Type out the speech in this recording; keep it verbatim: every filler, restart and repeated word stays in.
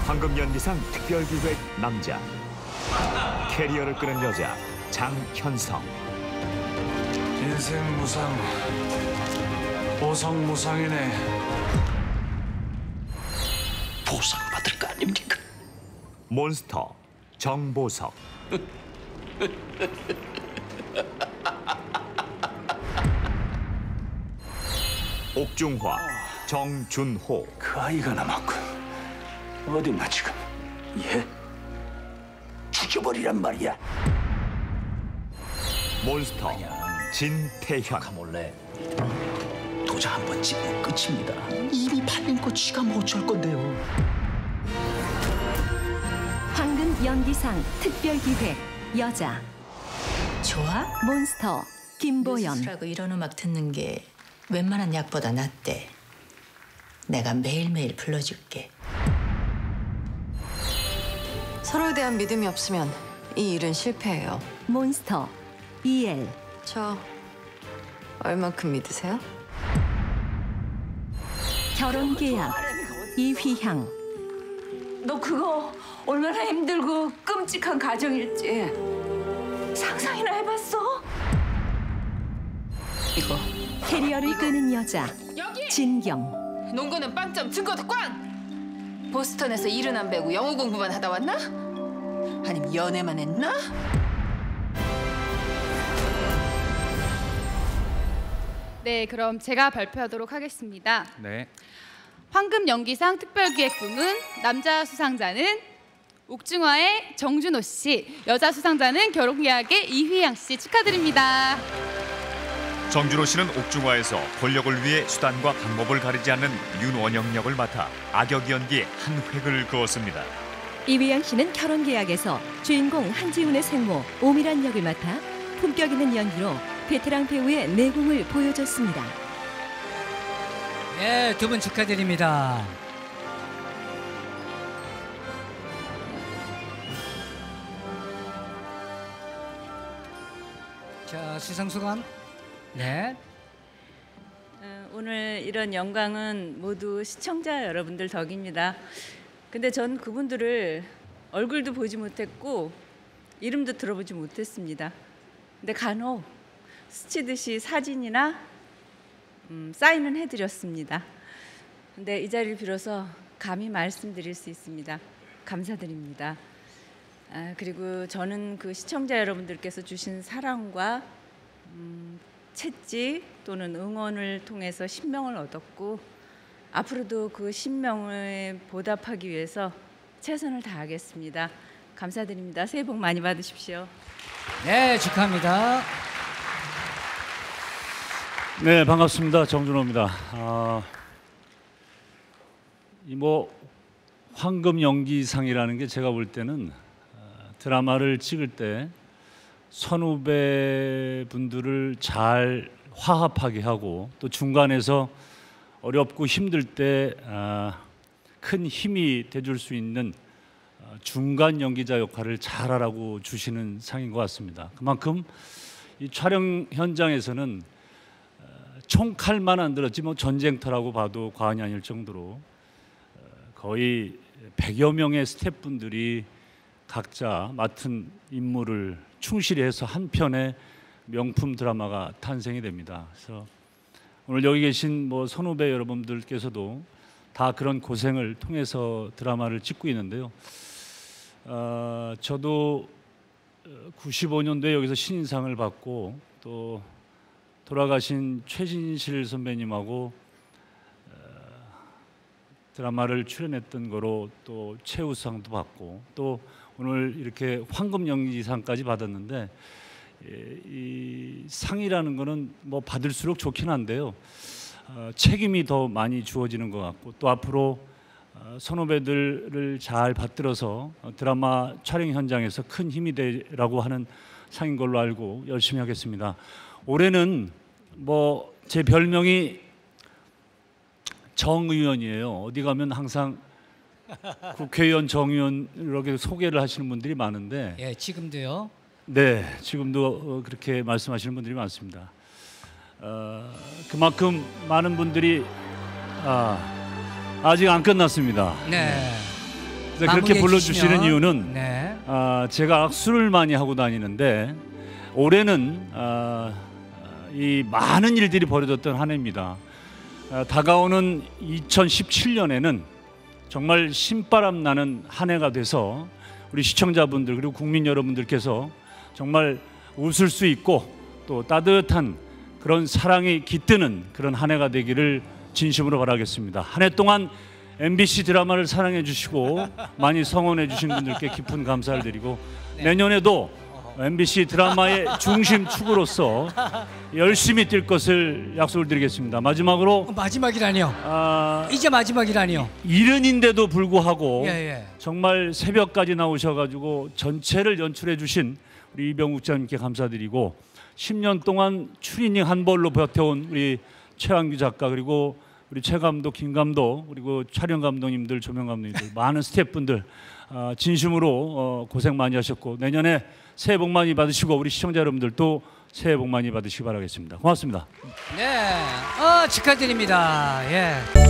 황금연기상 특별기획 남자, 캐리어를 끄는 여자 장현성. 인생 무상, 보상 무상이네. 보상 받을 거 아닙니까? 몬스터 정보석. 옥중화 정준호. 그 아이가 남았군. 어딨나 지금? 얘 죽여버리란 말이야. 몬스터 진태현. 몰래 도장 한번 찍으면 끝입니다. 이미 팔린 거 지가 뭐 어쩔 건데요. 황금 연기상 특별기획 여자. 좋아? 몬스터 김보연. 라고 이런 음악 듣는 게 웬만한 약보다 낫대. 내가 매일매일 불러줄게. 서로에 대한 믿음이 없으면 이 일은 실패해요. 몬스터 이엘. 저 얼만큼 믿으세요? 결혼 계약 이휘향. 너 그거 얼마나 힘들고 끔찍한 가정일지 상상이나 해봤어? 이거 캐리어를 끄는 여자 여기! 진경. 농구는 빵점, 증거도 꽝! 보스턴에서 일은 안 배우고 영어 공부만 하다 왔나? 아니면 연애만 했나? 네, 그럼 제가 발표하도록 하겠습니다. 네. 황금 연기상 특별기획 부문 남자 수상자는 옥중화의 정준호 씨, 여자 수상자는 결혼계약의 이휘양 씨 축하드립니다. 정준호 씨는 옥중화에서 권력을 위해 수단과 방법을 가리지 않는 윤원영 역을 맡아 악역 연기에 한 획을 그었습니다. 이휘양 씨는 결혼계약에서 주인공 한지훈의 생모 오미란 역을 맡아 품격 있는 연기로 베테랑 배우의 내공을 보여줬습니다. 예, 두 분 축하드립니다. 자, 수상소감. 네. 어, 오늘 이런 영광은 모두 시청자 여러분들 덕입니다. 근데 전 그분들을 얼굴도 보지 못했고 이름도 들어보지 못했습니다. 근데 간혹 스치듯이 사진이나 음, 사인은 해드렸습니다. 근데 이 자리를 빌어서 감히 말씀드릴 수 있습니다. 감사드립니다. 아, 그리고 저는 그 시청자 여러분들께서 주신 사랑과 음, 채찍 또는 응원을 통해서 신명을 얻었고 앞으로도 그 신명에 보답하기 위해서 최선을 다하겠습니다. 감사드립니다. 새해 복 많이 받으십시오. 네, 축하합니다. 네, 반갑습니다. 정준호입니다. 아, 이 뭐 황금 연기상이라는 게 제가 볼 때는 드라마를 찍을 때 선후배 분들을 잘 화합하게 하고 또 중간에서 어렵고 힘들 때 큰 힘이 돼줄 수 있는 중간 연기자 역할을 잘하라고 주시는 상인 것 같습니다. 그만큼 이 촬영 현장에서는 총칼만 안 들었지 뭐 전쟁터라고 봐도 과언이 아닐 정도로 거의 백여 명의 스태프분들이 각자 맡은 임무를 충실히 해서 한 편의 명품 드라마가 탄생이 됩니다. 그래서 오늘 여기 계신 뭐 선후배 여러분들께서도 다 그런 고생을 통해서 드라마를 찍고 있는데요. 어, 저도 구십오 년도에 여기서 신인상을 받고 또 돌아가신 최진실 선배님하고 드라마를 출연했던 거로 또 최우수상도 받고 또 오늘 이렇게 황금 연기상까지 받았는데 이 상이라는 거는 뭐 받을수록 좋긴 한데요. 어, 책임이 더 많이 주어지는 것 같고 또 앞으로 어, 선후배들을 잘 받들어서 드라마 촬영 현장에서 큰 힘이 되라고 하는 상인 걸로 알고 열심히 하겠습니다. 올해는 뭐 제 별명이 정의원이에요. 어디 가면 항상 국회의원 정의원 이렇게 소개를 하시는 분들이 많은데 예, 지금도요? 네, 지금도 그렇게 말씀하시는 분들이 많습니다. 어, 그만큼 많은 분들이 아, 아직 안 끝났습니다. 네. 그렇게 마무리해 불러주시는 주시면. 이유는 네. 아, 제가 악수를 많이 하고 다니는데 올해는 아, 이 많은 일들이 벌어졌던 한 해입니다. 아, 다가오는 이천십칠 년에는 정말 신바람 나는 한 해가 돼서 우리 시청자분들 그리고 국민 여러분들께서 정말 웃을 수 있고 또 따뜻한 그런 사랑이 깃드는 그런 한 해가 되기를 진심으로 바라겠습니다. 한 해 동안 엠비씨 드라마를 사랑해 주시고 많이 성원해 주신 분들께 깊은 감사를 드리고 내년에도 엠비씨 드라마의 중심 축으로서 열심히 뛸 것을 약속을 드리겠습니다. 마지막으로 어, 마지막이라니요. 아, 이제 마지막이라니요. 이른인데도 불구하고 예, 예. 정말 새벽까지 나오셔가지고 전체를 연출해 주신 우리 이병욱 작가님께 감사드리고 십 년 동안 추리닝 한 벌로 버텨온 우리 최한규 작가 그리고 우리 최 감독, 김 감독 그리고 촬영 감독님들, 조명 감독님들 많은 스태프분들 어, 진심으로 어, 고생 많이 하셨고 내년에 새해 복 많이 받으시고 우리 시청자 여러분들도 새해 복 많이 받으시기 바라겠습니다. 고맙습니다. 네. 어, 축하드립니다. 예.